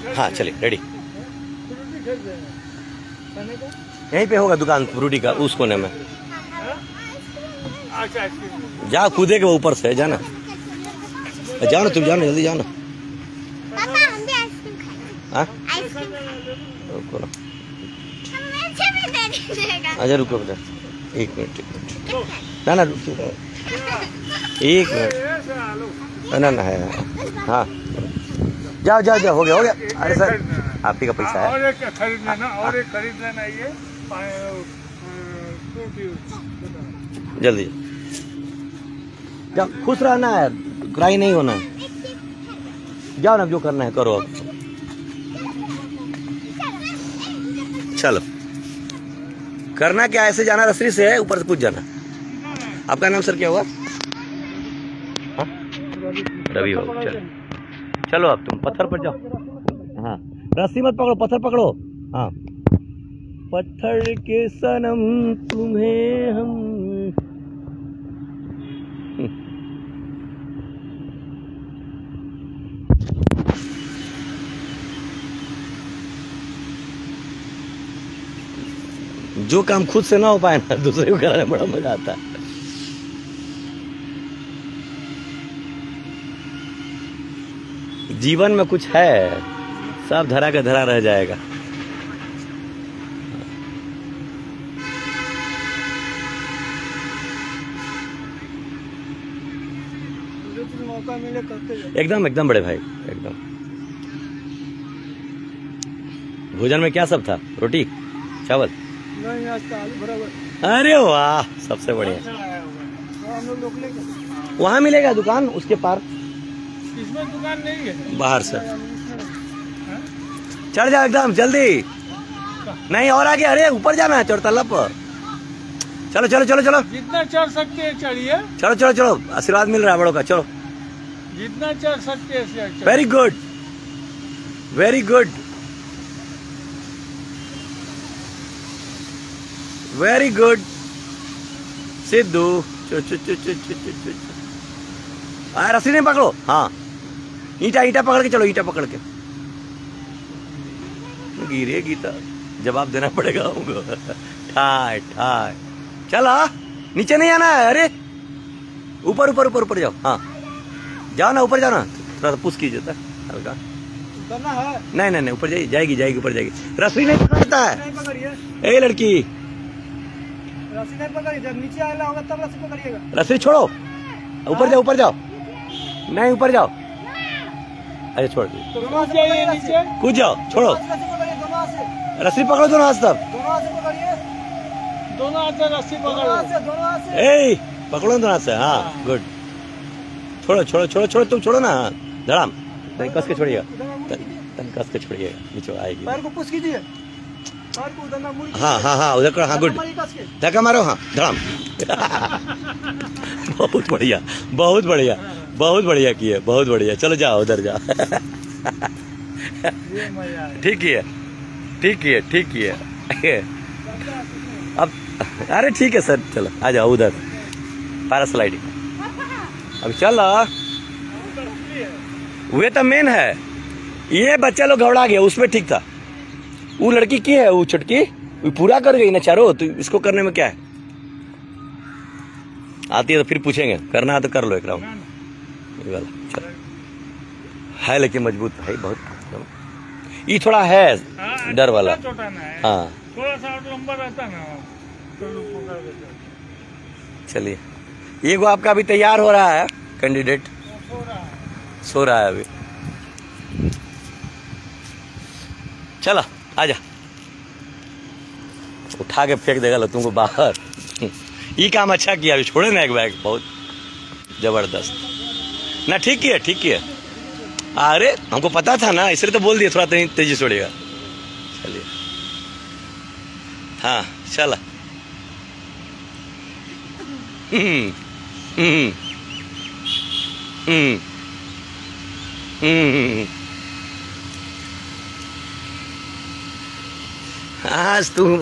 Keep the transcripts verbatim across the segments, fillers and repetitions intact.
हाँ चलिए रेडी। यहीं पे होगा दुकान फ्रूटी का, उस कोने में। जा कूदे के ऊपर से, जाना जाओ ना, तुम जाओ ना, जल्दी जाओ ना। अच्छा रुको बेटा, एक मिनट एक मिनट, ना ना रुको, एक मिनट, ना ना है, हाँ जाओ जाओ जाओ, हो गया हो गया। अरे सर आप ही का पैसा है। और एक खरीद लेना, और एक खरीद लेना, ये जल्दी जाओ, खुश रहना है, बुराई नहीं होना है। जाओ ना, जो करना है करो अब। चलो करना क्या, ऐसे जाना, रसरी से है, ऊपर से पूछ जाना। आपका नाम सर क्या हुआ? हाँ रवि हो। चलो चलो अब तुम पत्थर पर जाओ। हाँ रस्सी मत पकड़ो, पत्थर पकड़ो। हाँ पत्थर के सनम तुम्हें हम, जो काम खुद से ना हो पाए ना, दूसरे को कराने में बड़ा मजा आता है। जीवन में कुछ है, सब धरा का धरा रह जाएगा। मौका मिले करते एकदम एकदम बड़े भाई, एकदम। भोजन में क्या सब था? रोटी चावल? नहीं, आज तो आलू भरा हुआ। अरे वाह, सबसे बढ़िया। हम लोग लोग लेके वहाँ मिलेगा दुकान, उसके पार। इसमें दुकान नहीं है, बाहर से चढ़ जाओ एकदम जल्दी। नहीं और आगे, अरे ऊपर जाना है, चौतला पर। चलो चलो चलो चलो, जितना चढ़ सकते हैं चढ़िए। चलो चलो चलो, आशीर्वाद मिल रहा है बड़ों का। चलो जितना चढ़ सकते हैं। Very good very good very good Sidhu. चो चो चो चो चो चो चो आ, रस्सी नहीं पकड़ो। हाँ ईटा ईटा पकड़ के चलो, ईटा पकड़ के। गिरे गीता, जवाब देना पड़ेगा हमको। ठाय ठाय, चला नीचे नहीं आना है। अरे ऊपर ऊपर ऊपर ऊपर जाओ। हाँ जाओ ना, ऊपर जाओ ना, थोड़ा सा पुश कीजिए हल्का। करना है? नहीं नहीं नहीं, ऊपर जाइए, जाएगी जाएगी ऊपर जाएगी। रस्सी नहीं पकड़ता है। ए लड़की, रस्सी नहीं पकड़ी, जब नीचे आएगा होगा तब रस्सी पकड़िएगा। रस्सी छोड़ो, ऊपर जाओ ऊपर जाओ। नहीं ऊपर जाओ, अरे छोड़ दो, कूद जाओ, छोड़ो। रस्सी पकड़ो दोनों हाथ, तब दोनों हाथ से पकड़िए, दोनों हाथ से रस्सी पकड़ो, दोनों हाथ से। ए पकड़ो दोनों हाथ से। हाँ गुड, छोड़ो छोड़ो छोड़ो छोड़ो, तुम छोड़ो ना। धड़ाम, तन कस के छोड़िएगा, तन कस के छोड़िएगा, नीचे आएगी। पैर को पुश कीजिए। हाँ हाँ हाँ उधर करो। हाँ गुड, धक्का मारो। हाँ धड़ाम। बहुत बढ़िया बहुत बढ़िया बहुत बढ़िया किए, बहुत बढ़िया। चलो जाओ उधर जाओ। ठीक है ठीक है ठीक है। अब अरे ठीक है सर, चलो आ जाओ उधर, पैरास्लाइडिंग। अब चलो, वे तो मेन है। ये बच्चा लोग घबरा गया, उसमें ठीक था। वो लड़की की है, वो छुटकी वो पूरा कर गई ना चारों, तो इसको करने में क्या है? आती है तो फिर पूछेंगे, करना है तो कर लो एक राउंड। ये वाला चलो है, लेकिन मजबूत है बहुत। ये थोड़ा है डर वाला। हाँ थोड़ा सा लंबा रहता ना। चलिए, ये वो आपका अभी तैयार हो रहा है कैंडिडेट, सो रहा है अभी। चलो आजा, उठा के फेंक देगा लो तुमको बाहर। ये काम अच्छा किया, अभी छोड़े ना एक बैग, बहुत जबरदस्त ना। ठीक किया ठीक किया। अरे हमको पता था ना, इसलिए तो बोल दिया थोड़ा तेजी छोड़िएगा। चलिए हाँ चला। हम्म हम्म हम्म हम्म आज तुम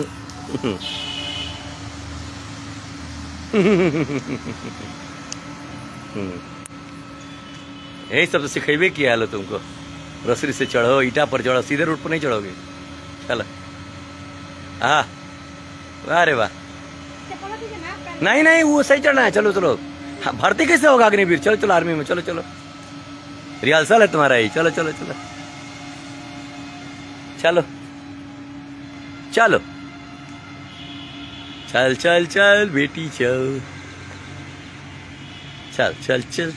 यही सब तो सिखेबे किया लो तुमको। रसरी से चढ़ो, ईटा पर चढ़ो, सीधे रूट पर नहीं चढ़ोगे। चलो हाँ, अरे वाह, नहीं नहीं वो सही चढ़ना है। चलो चलो, हाँ, भर्ती कैसे होगा अग्निवीर? चलो चलो आर्मी में, चलो चलो, रिहर्सल है तुम्हारा ही। चलो चलो चलो चलो चलो, चल चल चल बेटी चल, चल चल चल।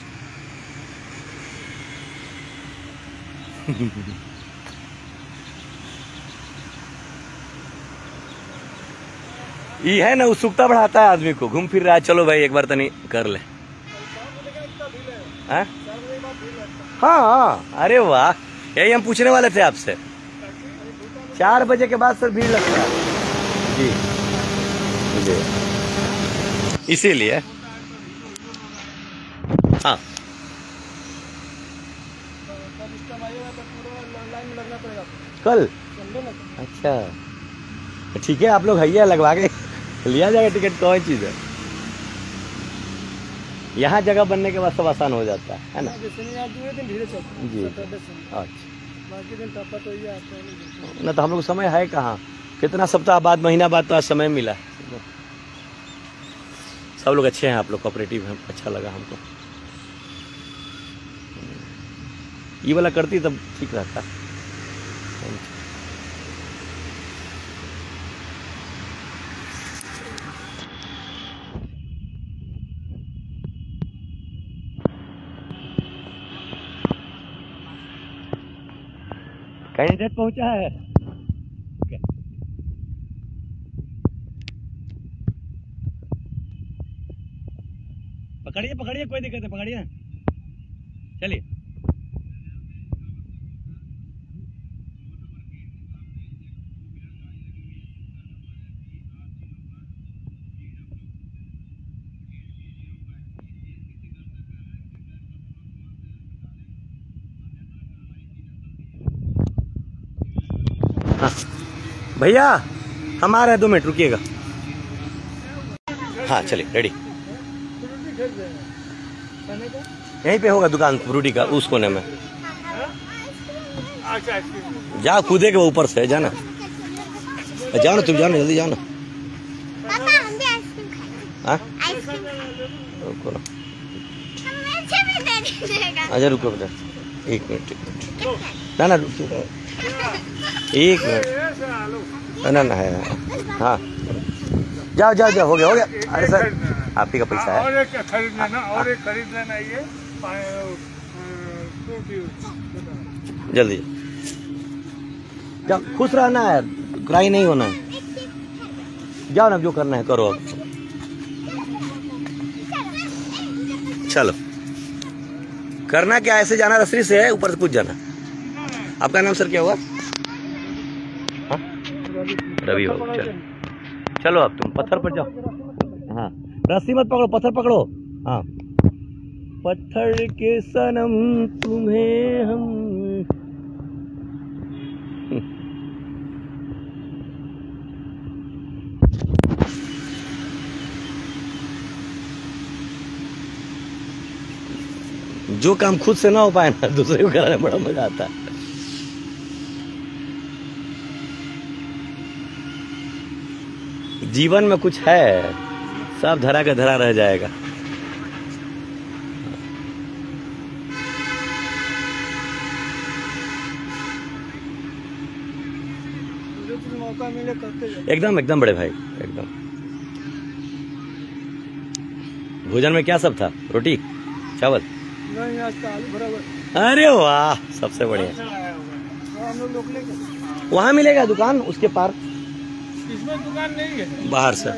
ये है ना, उत्सुकता बढ़ाता है आदमी को। घूम फिर रहा है, चलो भाई एक बार तो नहीं कर ले। हाँ हाँ, अरे वाह, यही हम पूछने वाले थे आपसे। चार बजे के बाद सर भीड़ लगता है जी जी, इसीलिए हाँ। कल अच्छा ठीक है, आप लोग है लगवा के लिया जाएगा टिकट, कौन चीज है। यहाँ जगह बनने के बाद सब आसान हो जाता है, है ना जी। अच्छा, ना तो हम लोग समय है कहाँ, कितना सप्ताह बाद, महीना बाद तो आज समय मिला। सब लोग अच्छे हैं, आप लोग कोऑपरेटिव हैं, अच्छा लगा हमको। ये वाला करती तब ठीक रहता। कैंडिडेट पहुंचा है, पकड़िए पकड़िए, कोई दिक्कत है, पकड़िए, चलिए। हाँ भैया, हम आ रहे हैं, दो मिनट रुकिएगा। हाँ चलिए, रेडी। यहीं पे होगा दुकान फ्रूटी का, उस कोने में। जाओ, कूदे के ऊपर से, जाना जाओ ना, तुम जाओ ना, जल्दी जाओ ना। हाँ रुको ना, अच्छा रुको बेटा, एक मिनट एक मिनट, ना ना रुको, एक मिनट, ना ना है। हाँ जाओ जाओ जाओ, हो गया हो गया। अरे सर आप ही का पैसा है, और एक खरीद लेना, और एक खरीद लेना, ये जल्दी जाओ, खुश रहना है, ग्राही नहीं होना है। जाओ ना, जो करना है करो अब। चलो, करना क्या, ऐसे जाना, रसरी से है, ऊपर से पूछ जाना। आपका नाम सर क्या हुआ? हाँ रवि हो। चलो चलो, अब तुम पत्थर पर जाओ। हाँ रस्सी मत पकड़ो, पत्थर पकड़ो। हाँ, पत्थर के सनम तुम्हें हम, जो काम खुद से ना हो पाए ना, दूसरे को कराने में बड़ा मजा आता है। जीवन में कुछ है, सब धरा का धरा रह जाएगा। मौका मिले करते जाओ। एकदम एकदम बड़े भाई, एकदम। भोजन में क्या सब था? रोटी चावल? नहीं, आज का आलू भरा हुआ। अरे वाह, सबसे बढ़िया। हम लोग लोग लेके वहाँ मिलेगा दुकान, उसके पार। इसमें दुकान नहीं है, बाहर से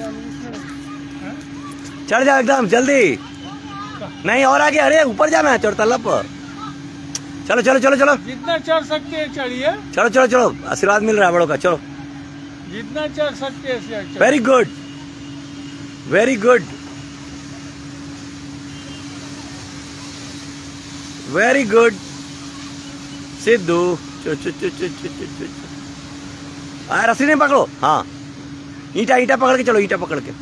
चढ़ जाओ एकदम जल्दी। नहीं और आगे, अरे ऊपर जाना है, चौतला पर। चलो चलो चलो चलो, जितना चढ़ सकते हैं चढ़िए। चलो चलो चलो, आशीर्वाद मिल रहा है बड़ों का। चलो, जितना चढ़ सकते हैं। Very good very good very good Sidhu. चो चो चो चो चो चो चो आ, रस्सी नहीं पकड़ो। हाँ, ईटा ईटा पकड़ के चलो, ईटा पकड़ के।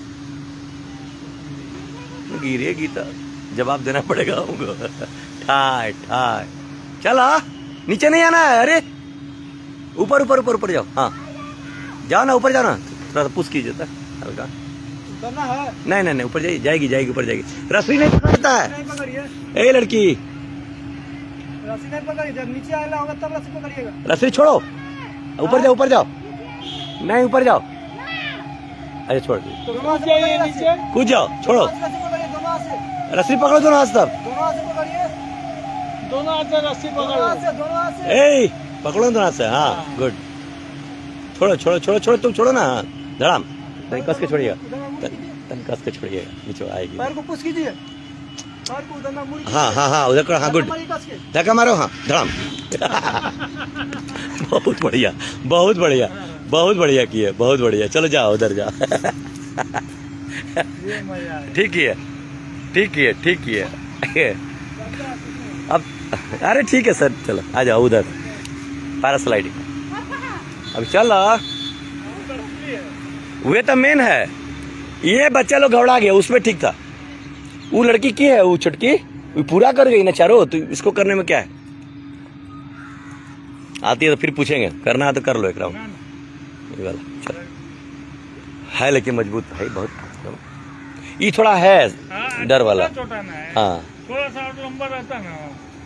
गिरेगी तो जवाब देना पड़ेगा हमको। ठाय ठाय, चला नीचे नहीं आना है। अरे ऊपर ऊपर ऊपर ऊपर जाओ। हाँ जाओ ना, ऊपर जाओ ना, थोड़ा सा पुश कीजिए हल्का। उतरना है? नहीं नहीं नहीं, ऊपर जाइए, जाएगी जाएगी ऊपर जाएगी। रस्सी नहीं पकड़ता है। नहीं पकड़िए, ए लड़की, रस्सी नहीं पकड़िए, जब नीचे आएगा होगा तब रस्सी पकड़िएगा। रस्सी छोड़ो, ऊपर जाओ ऊपर जाओ। नहीं ऊपर जाओ। अरे छोड़ दो, तो दोनों हाथ से पकड़िए नीचे, कूद जाओ, छोड़ो। रस्सी पकड़िए दोनों हाथ से, रस्सी पकड़ो दोनों हाथ तब। दोनों हाथ से पकड़िए, दोनों हाथ से रस्सी पकड़ो, दोनों हाथ से, दोनों हाथ से। ए पकड़ो दोनों हाथ से। हाँ गुड। छोड़ो छोड़ो छोड़ो छोड़ो, तुम छोड़ो ना। हाँ धड़ाम, तन कस के छोड़िएगा, तन कस के छोड़िएगा, नीचे आएगी। पैर को पुश कीजिए, पैर को उधर ना मुड़िए। हाँ हाँ हाँ उधर करो। हाँ गुड, धक्का मारो। हाँ धड़ाम। बहुत बढ़िया बहुत बढ़िया बहुत बढ़िया किए, बहुत बढ़िया। चलो जाओ उधर जाओ। ठीक है ठीक है ठीक है। अब अरे ठीक है सर, चलो आ जाओ उधर पैरास्लाइडिंग। अब चलो, वे तो मेन है। ये बच्चा लोग घबरा गया, उसमें ठीक था। वो लड़की की है, वो छुटकी वो पूरा कर गई ना चारों, तो इसको करने में क्या है। आती है तो फिर पूछेंगे, करना है तो कर लो एक राउंड। ये वाला चलो है, लेकिन मजबूत है बहुत। ये थोड़ा है डर वाला। हाँ थोड़ा सा लंबा रहता ना,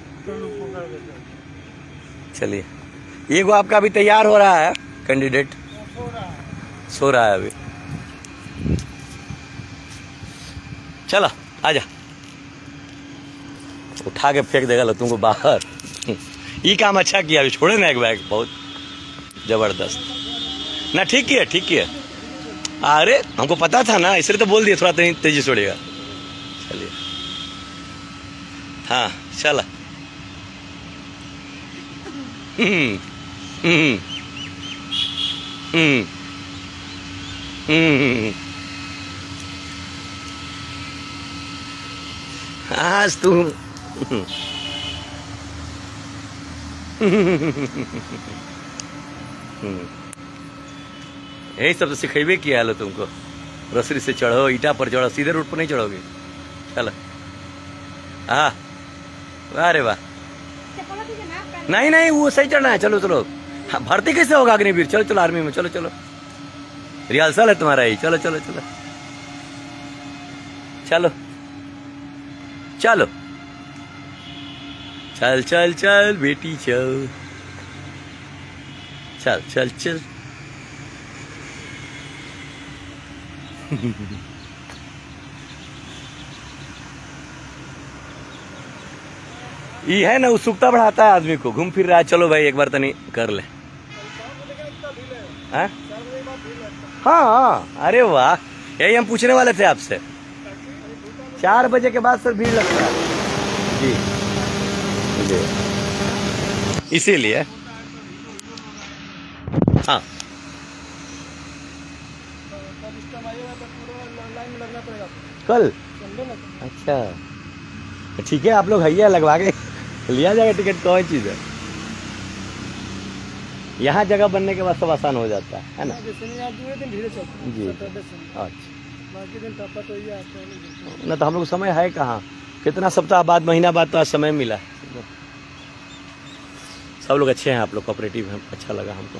चलिए। ये वो आपका अभी तैयार हो रहा है कैंडिडेट, सो रहा है अभी। चलो आजा, उठा के फेंक देगा लो तुमको बाहर। ये काम अच्छा किया, अभी छोड़े ना एक बैग, बहुत जबरदस्त ना। ठीक किया ठीक किया। अरे हमको पता था ना, इसलिए तो बोल दिया थोड़ा तेजी छोड़िएगा। चलिए हाँ चला। हम्म हम्म हम्म हम्म आज तुम यही सब तो सिखेबे किया है लो तुमको। रस्सी से चढ़ो, ईटा पर चढ़ो, सीधे रूट पर नहीं चढ़ोगे। चलो हाँ, अरे वाह। नहीं नहीं वो सही चढ़ना है। चलो चलो। हाँ, भर्ती कैसे होगा अग्निवीर? चलो चलो आर्मी में, चलो चलो रिहर्सल है तुम्हारा ही। चलो चलो चलो चलो चलो चल चल चल बेटी चल चल चल चल। ये है ना, उत्सुकता बढ़ाता है आदमी को। घूम फिर रहा है, चलो भाई एक बार तो नहीं कर ले। हाँ हाँ अरे वाह, यही हम पूछने वाले थे आपसे। चार बजे के बाद सर भीड़ लगता है जी, जी इसीलिए। हाँ कल, अच्छा ठीक है, आप लोग हैया लगवा के लिया जाएगा टिकट। कौन चीज है, यहाँ जगह बनने के बाद सब आसान हो जाता है, है ना जी। अच्छा ना, तो हम लोग समय है कहाँ, कितना सप्ताह बाद महीना बाद तो आज समय मिला। सब लोग अच्छे हैं, आप लोग कोऑपरेटिव हैं, अच्छा लगा हमको।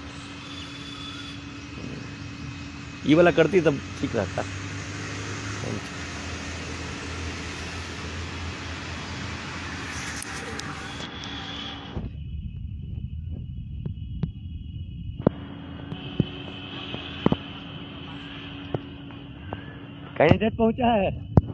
ये वाला करती तब ठीक रहता। कैंडिडेट पहुंचा है।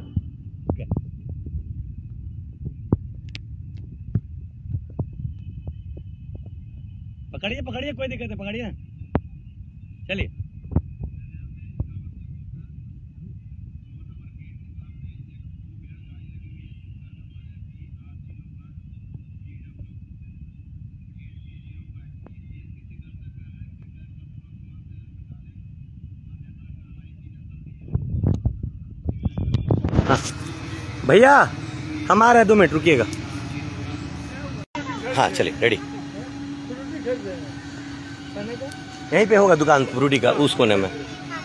पकड़िए पकड़िए, कोई दिक्कत है, पकड़िए। चलिए हाँ भैया हम आ रहे हैं, दो मिनट रुकिएगा। हाँ चलिए रेडी। यहीं पे होगा दुकान फ्रूटी का, उस कोने में।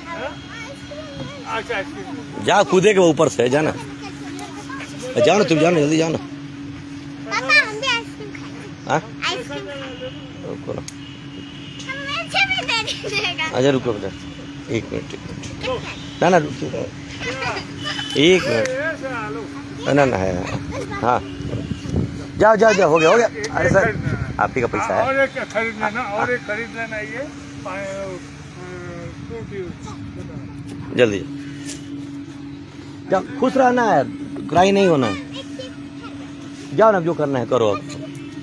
जाओ कूदे के ऊपर से, जाना जाओ ना, तुम जाओ ना, जल्दी जाओ ना। पापा हम भी आइसक्रीम खाएंगे। हाँ रुको ना, अच्छा रुको बेटा, एक मिनट एक मिनट, ना ना रुको, एक मिनट, ना ना है, हाँ जाओ जाओ जाओ, हो गया हो गया। अरे सर आप ही का पैसा है। और एक खरीद लेना, और एक खरीद लेना, ये जल्दी जाओ, खुश रहना है, बुराई नहीं होना है। जाओ ना, जो करना है करो अब।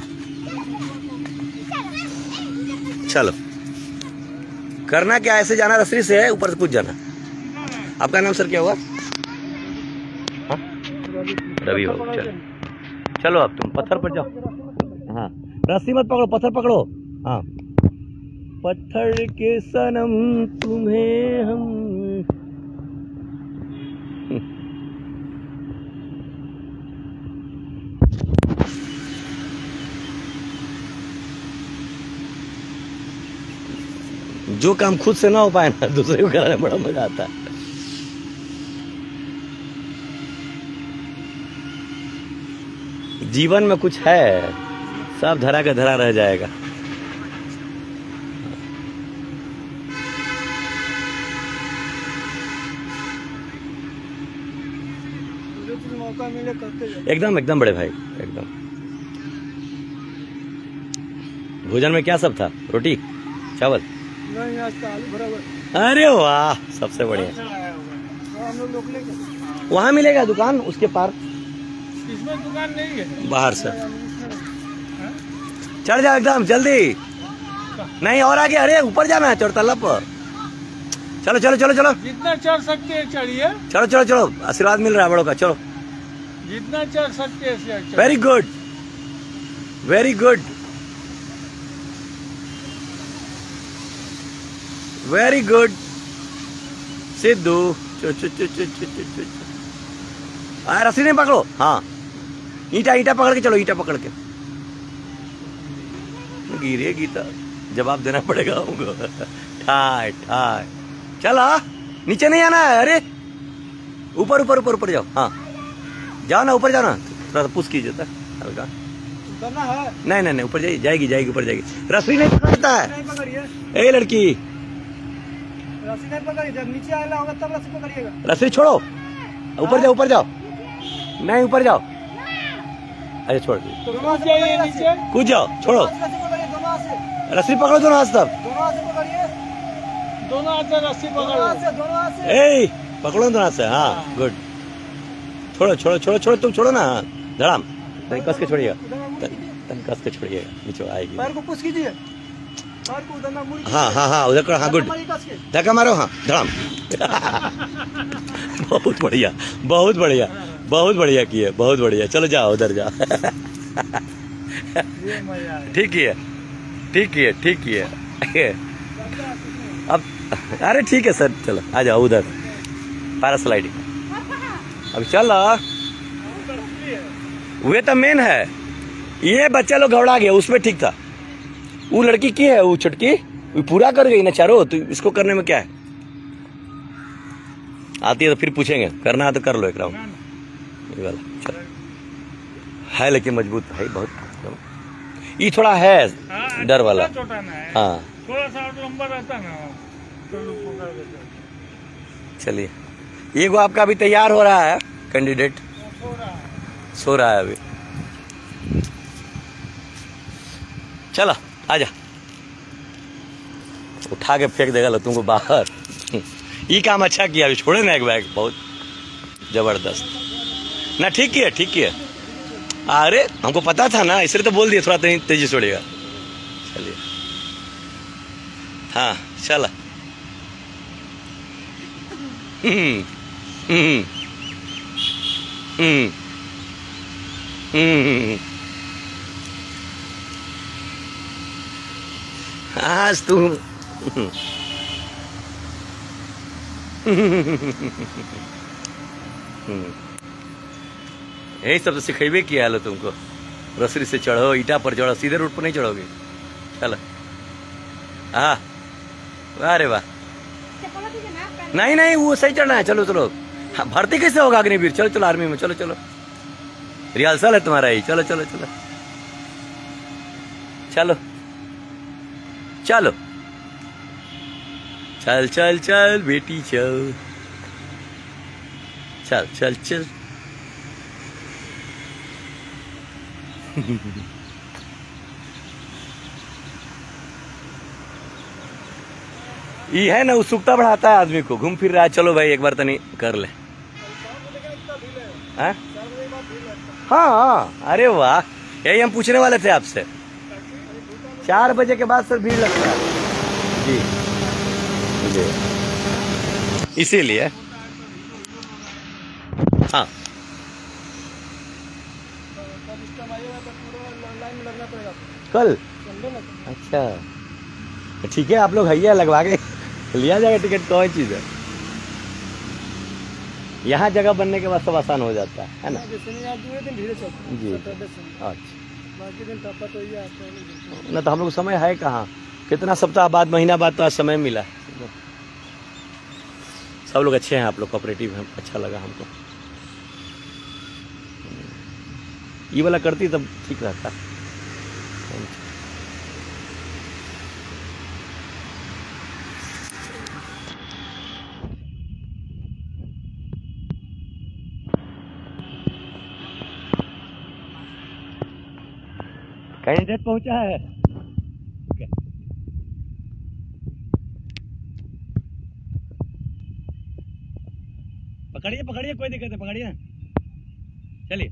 चलो, करना क्या, ऐसे जाना रसरी से, ऊपर से पूछ जाना। आपका नाम सर क्या हुआ? हाँ? रवि हो। चलो चलो, अब तुम पत्थर पर जाओ। हाँ, रस्सी मत पकड़ो, पत्थर पकड़ो। हाँ, पत्थर के सनम तुम्हें हम। जो काम खुद से ना हो पाए ना, दूसरे को कराने में बड़ा मजा आता है। जीवन में कुछ है, सब धरा का धरा रह जाएगा। मौका मिले करते एकदम एकदम बड़े भाई, एकदम। भोजन में क्या सब था? रोटी चावल? नहीं, आज का आलू बराबर। अरे वाह, सबसे बढ़िया। हम लोग लोग लेंगे, वहाँ मिलेगा दुकान, उसके पार। इसमें दुकान नहीं है, बाहर से चढ़ जाओ एकदम जल्दी। नहीं और आगे, अरे ऊपर जाना है, चौतला पर। चलो चलो चलो चलो, जितना चढ़ सकते हैं चढ़िए। चलो चलो चलो, आशीर्वाद मिल रहा है बड़ों का। चलो, जितना चढ़ सकते हैं। Very good, very good, very good Sidhu. चो चो चो चो चो चो चो। आ, रस्सी नहीं पकड़ो। हाँ, ईटा ईटा पकड़ के चलो, ईटा पकड़ के। गिरे गीता, जवाब देना पड़ेगा हमको। ठाय ठाय, चलो नीचे नहीं आना है। अरे ऊपर ऊपर ऊपर ऊपर जाओ। हाँ जाओ ना, ऊपर जाओ ना, थोड़ा सा पुश कीजिए हल्का। करना है? नहीं नहीं नहीं, ऊपर जाइए, जाएगी जाएगी ऊपर जाएगी। रस्सी नहीं पकड़ता है। नहीं पकड़िए, ए लड़की, रस्सी नहीं पकड़िए, जब नीचे आएगा होगा तब रस्सी पकड़िएगा। रस्सी छोड़ो, ऊपर जाओ ऊपर जाओ। नहीं ऊपर जाओ, अरे छोड़ दो, तो कूद जाइए नीचे, कूद जाओ, छोड़ो। रस्सी पकड़ो दोनों हाथ से, तब दोनों हाथ से पकड़िए, दोनों हाथ से रस्सी पकड़ो, दोनों हाथ से। ए पकड़ो दोनों हाथ से। हाँ गुड, छोड़ो छोड़ो छोड़ो छोड़ो, तुम छोड़ो ना। धड़ाम, तन कस के छोड़िएगा, तन कस के छोड़िएगा, नीचे आएगी। पैर को पुश कीजिए, पैर को उधर ना मुड़िए। हाँ हाँ हाँ, उधर करो। हाँ गुड, धक्का मारो। हाँ धड़ाम। बहुत बढ़िया, बहुत बढ़िया, बहुत बढ़िया किए, बहुत बढ़िया। चलो जाओ उधर जाओ। ठीक है ठीक है ठीक है। अब अरे ठीक है सर, चलो आ जाओ उधर, पैरास्लाइडिंग। अब चलो, वे तो मेन है। ये बच्चा लोग घबरा गया, उसमें ठीक था। वो लड़की की है, वो छुटकी, वो पूरा कर गई ना चारों, तो इसको करने में क्या है? आती है तो फिर पूछेंगे, करना है तो कर लो एक राउंड। ये वाला चलो है, लेकिन मजबूत भाई बहुत। ये थोड़ा है डर वाला। हाँ थोड़ा सा लंबा रहता ना, चलिए, ये वो आपका अभी तैयार हो रहा है कैंडिडेट, सो रहा है अभी। चलो आजा, उठा के फेंक देगा लो तुमको बाहर। ये काम अच्छा किया, अभी छोड़े ना एक बैग, बहुत जबरदस्त ना। ठीक किया ठीक किया। अरे हमको पता था ना, इसलिए तो बोल दिया थोड़ा तेजी छोड़िएगा। चलिए हाँ चला। हम्म हम्म हम्म हम्म आज तुम यही सब तो सिखेबे किया है लो तुमको। रस्सी से चढ़ो, ईटा पर चढ़ो, सीधे रूट पर नहीं चढ़ोगे। चलो हाँ, अरे वाह। नहीं नहीं, वो सही चढ़ना है। चलो चलो, हाँ, भर्ती कैसे होगा अग्निवीर? चलो चलो आर्मी में, चलो चलो, रिहर्सल है तुम्हारा ही। चलो चलो चलो चलो, चलो चल चल चल बेटी चल चल चल चल ये है ना, उत्सुकता बढ़ाता है आदमी को। घूम फिर रहा है, चलो भाई एक बार तो नहीं कर ले। हाँ हाँ, अरे वाह, यही हम पूछने वाले थे आपसे। चार बजे के बाद सर भीड़ लगता है जी जी, इसीलिए। हाँ कल, अच्छा ठीक है, आप लोग है लगवा के लिया जाएगा टिकट। कौन चीज है, यहाँ जगह बनने के बाद सब आसान हो जाता है, है ना जी। अच्छा ना, तो हम लोग समय है कहाँ, कितना सप्ताह बाद, महीना बाद तो आज समय मिला। सब लोग अच्छे हैं, आप लोग कोऑपरेटिव हैं, अच्छा लगा हमको। ये वाला करती तब ठीक रहता। कैंडिडेट पहुंचा है, पकड़िए पकड़िए, कोई दिक्कत है, पकड़िए, चलिए।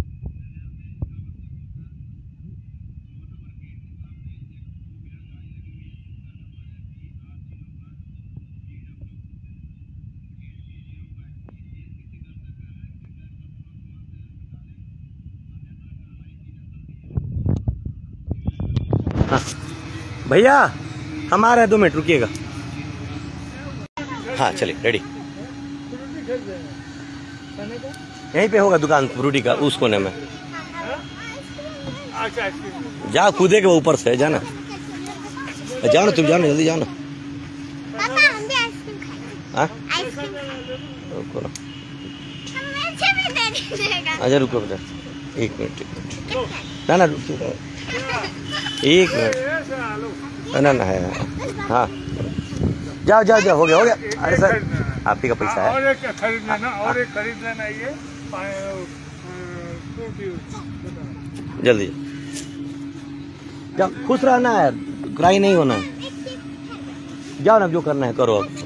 हाँ भैया, हम आ रहे हैं, दो मिनट रुकिएगा। हाँ चलिए, रेडी। यहीं पे होगा दुकान फ्रूटी का, उस कोने में। जाओ, कूदे के ऊपर से, जाना जाओ ना, तुम जाओ ना, जल्दी जाओ ना। अच्छा रुको बेटा, एक मिनट, एक मिनट, ना ना रुकिए, एक मिनट, ना ना है, हाँ जाओ जाओ जाओ, हो गया हो गया। अरे सर, आप ही का पैसा है। और एक खरीद लेना, और एक खरीद लेना, ये जल्दी जाओ, खुश रहना है, क्राई नहीं होना है। जाओ ना, जो करना है करो अब।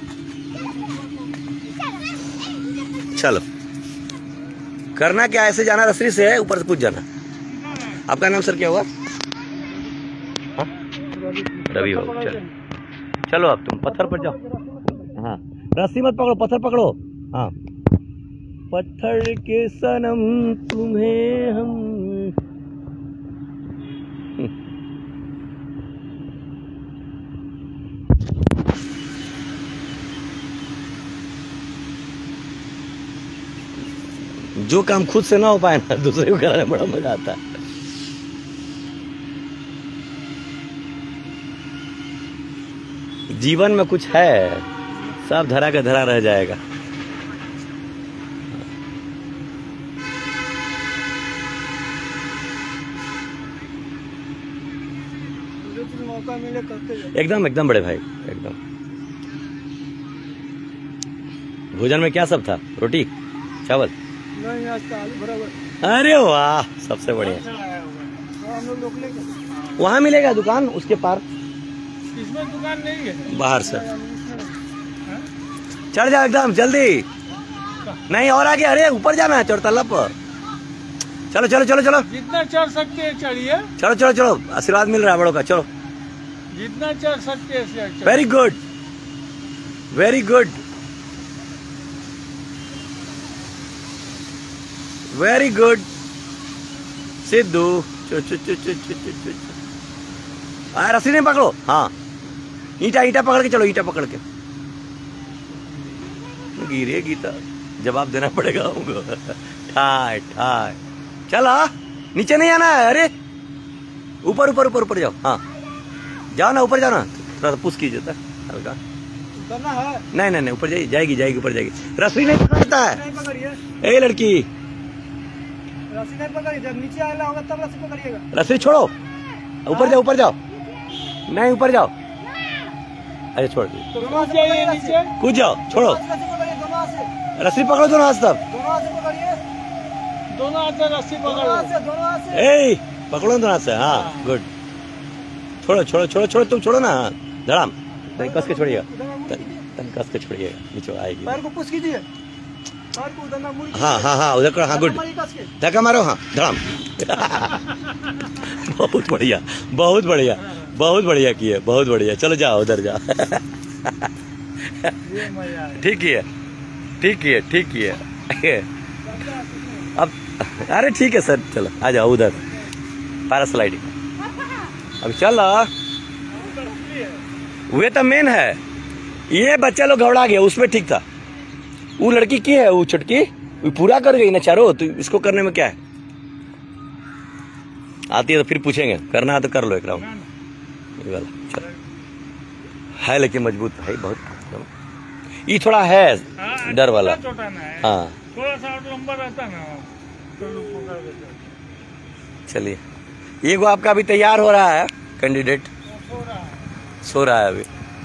चलो, करना क्या, ऐसे जाना, रसरी से है, ऊपर से पूछ जाना। आपका नाम सर क्या हुआ? हाँ रवि हो। चलो चलो, अब तुम पत्थर पर जाओ। हाँ, रस्सी मत पकड़ो, पत्थर पकड़ो। हाँ, पत्थर के सनम तुम्हें हम। जो काम खुद से ना हो पाए ना, दूसरे को कराने में बड़ा मजा आता है। जीवन में कुछ है, सब धरा का धरा रह जाएगा। मौका मिले करते एकदम एकदम बड़े भाई, एकदम। भोजन में क्या सब था? रोटी चावल? नहीं, आज का आलू भरा। अरे वाह, सबसे बढ़िया। हम लोग लोकल के वहाँ मिलेगा दुकान, उसके पार। इसमें दुकान नहीं है, बाहर से चढ़ जाओ एकदम जल्दी। नहीं और आगे, अरे ऊपर जाना है, चौतला पर। चलो चलो चलो चलो, जितना चढ़ सकते हैं चढ़िए। चलो चलो चलो, आशीर्वाद मिल रहा है बड़ों का। चलो, जितना चढ़ सकते हैं। Very good, very good, very good Sidhu. चो चो चो चो चो चो चो। आ, रस्सी नहीं पकड़ो। हाँ, ईटा ईटा पकड़ के चलो, ईटा पकड़ के। गिरे गीता, जवाब देना पड़ेगा हमको। ठाय ठाय, चला, नीचे नहीं आना है। अरे ऊपर ऊपर ऊपर ऊपर जाओ। हाँ जाओ ना, ऊपर जाओ ना, थोड़ा सा पुश कीजिए हल्का। करना है? नहीं नहीं नहीं, ऊपर जाइए, जाएगी जाएगी ऊपर जाएगी। रस्सी नहीं पकड़ता है। ए लड़की, रस्सी नहीं पकड़ी, जब नीचे आएगा होगा तब रस्सी पकड़िएगा। रस्सी छोड़ो, ऊपर जाओ ऊपर जाओ। नहीं ऊपर जाओ, अरे छोड़ दो, तो कूद जाइए नीचे। कूद जाओ, छोड़ो, रस्सी पकड़ो दोनों हाथ तब, दोनों हाथ से रस्सी पकड़ो। ए पकड़ो दोनों हाथ से, हाँ गुड। छोड़ो छोड़ो छोड़ो छोड़ो, तुम छोड़ो ना, धड़ाम तन कस के छोड़िएगा, तन कस के छोड़िएगा, नीचे आएगी। पैर को पुश कीजिए, पैर को उधर ना मुड़ के। हाँ हाँ हाँ उधर करो, हाँ गुड, धक्का मारो, हाँ धड़ाम। बहुत बढ़िया, बहुत बढ़िया, बहुत बढ़िया किए, बहुत बढ़िया। चलो जाओ उधर जाओ। ठीक है, ठीक है, ठीक है। अब अरे ठीक है सर, चलो आ जाओ उधर, पैरास्लाइडिंग। अब चलो, वे तो मेन है, ये बच्चा लोग घबरा गया, उसमें ठीक था। वो लड़की की है, वो छुटकी वो पूरा कर गई ना चारों, तो इसको करने में क्या है? आती है तो फिर पूछेंगे, करना है तो कर लो एक राउंड। ये वाला चलो है, लेकिन मजबूत है बहुत, ये थोड़ा है डर वाला। हाँ थोड़ा सा लंबा रहता ना, चलिए, ये वो आपका अभी तैयार हो रहा है कैंडिडेट, सो रहा है अभी।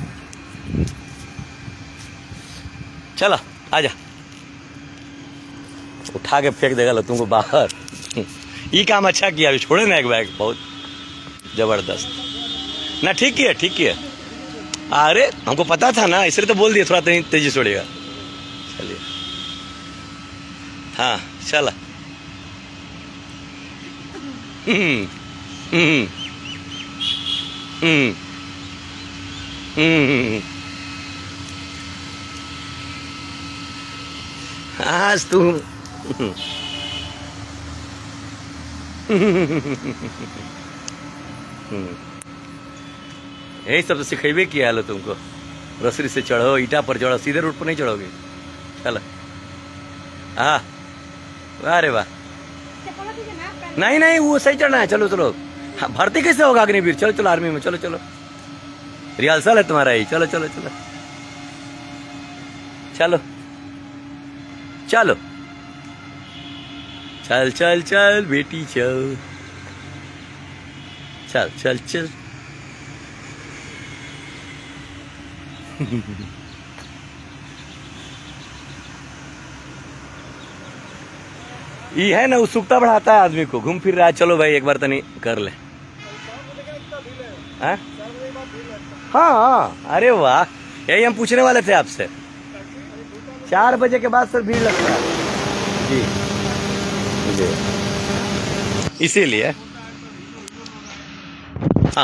चलो आजा, उठा के फेंक देगा लो तुमको बाहर। ये काम अच्छा किया, अभी छोड़े ना एक बैग, बहुत जबरदस्त ना। ठीक है, ठीक है, अरे हमको पता था ना, इसलिए तो बोल दिया थोड़ा तेजी छोड़िएगा। चलिए हाँ चला। हम्म हम्म हम्म हम्म आज तू यही सब तो सिखेबे किया है लो तुमको, रस्सी से चढ़ो, ईटा पर चढ़ो, सीधे रूट पर नहीं चढ़ोगे। चलो हाँ, अरे वाह, नहीं नहीं वो सही चढ़ना है। चलो चलो, हाँ, भर्ती कैसे होगा अग्निवीर? चलो चलो आर्मी में, चलो चलो, रिहर्सल है तुम्हारा ही। चलो चलो चलो चलो चलो, चल चल चल बेटी चल, चल चल चल। ये है ना, उत्सुकता बढ़ाता है आदमी को, घूम फिर रहा है। चलो भाई एक बार तो नहीं कर ले। हाँ हाँ, अरे वाह, यही हम पूछने वाले थे आपसे। चार बजे के बाद सर भीड़ लगता है जी, जी इसीलिए। हाँ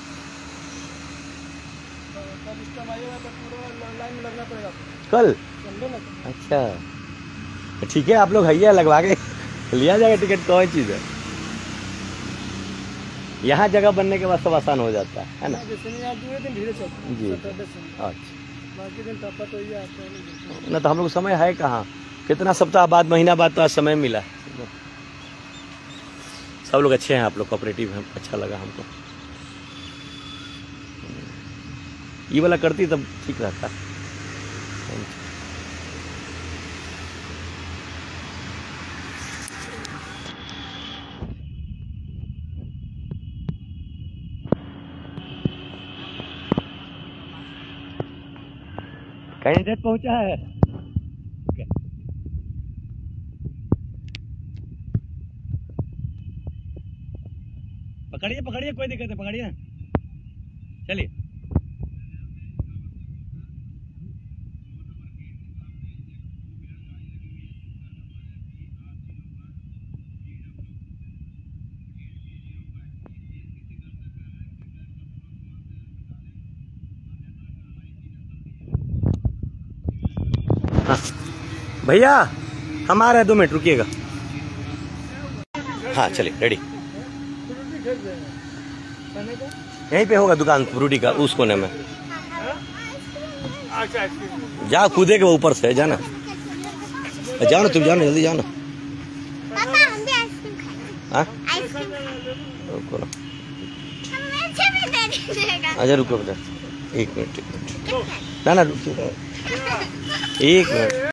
कल, अच्छा ठीक है, आप लोग हैया लगवा के लिया जाएगा टिकट, कौन चीज है। यहाँ जगह बनने के बाद सब आसान हो जाता है, है ना जी। अच्छा ना, तो हम लोग समय है कहाँ, कितना सप्ताह बाद, महीना बाद तो आज समय मिला। सब लोग अच्छे हैं, आप लोग कोऑपरेटिव हैं, अच्छा लगा हमको। ये वाला करती तब ठीक रहता। कैंडिडेट पहुंचा है, पकड़िए पकड़िए, कोई दिक्कत है, पकड़िए, चलिए। हाँ भैया, हम आ रहे हैं, दो मिनट रुकिएगा। हाँ चलिए, रेडी। यहीं पे होगा दुकान फ्रूटी का, उस कोने में। जाओ, कूदे के ऊपर से, जाना, जाओ ना तुम, जाओ ना, जल्दी जाओ ना। अच्छा रुको बेटा, एक मिनट, एक मिनट, ना ना रुकिए, एक मिनट।